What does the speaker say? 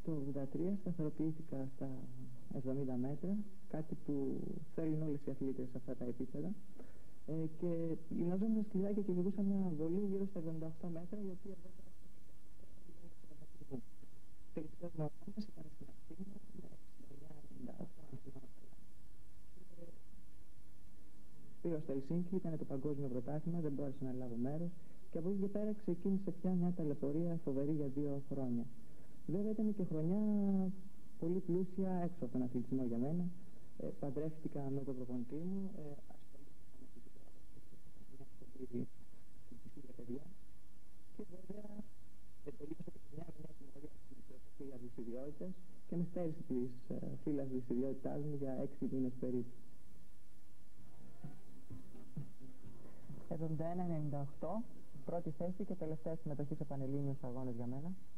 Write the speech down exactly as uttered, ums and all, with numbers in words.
Το ογδόντα τρία σταθεροποιήθηκα στα εβδομήντα μέτρα, κάτι που θέλουν όλες οι αθλήτες σε αυτά τα επίπεδα. Ε, και γυμναζόμουν σκληρά και κυνηγούσα μια βολή γύρω στα εβδομήντα οκτώ μέτρα, η οποία βέβαια τελευταίος μου αγώνας ήταν στην Αθήνα με εξήντα εννιά εβδομήντα οκτώ. Πήγα στο Ελσίνκι, ήταν το παγκόσμιο πρωτάθλημα, δεν μπόρεσα να λάβω μέρος και από εκεί και πέρα ξεκίνησε πια μια ταλαιπωρία φοβερή για δύο χρόνια. Βέβαια ήταν και χρονιά πολύ πλούσια έξω από τον αθλητισμό για μένα. Ε, παντρεύτηκα με τον προπονητή μου, ε, ασχολήθηκα με την μια σχολή αθλητιστή για παιδιά και βέβαια ε, τελείωσα και μια μια συμμορία στην φύλλα της ιδιότητας και με στέρισε της ε, φύλλας της ιδιότητάς μου για έξι μήνες περίπου. εβδομήντα ένα ενενήντα οκτώ, πρώτη θέση και τελευταία συμμετοχή σε πανελλήνιους αγώνες για μένα.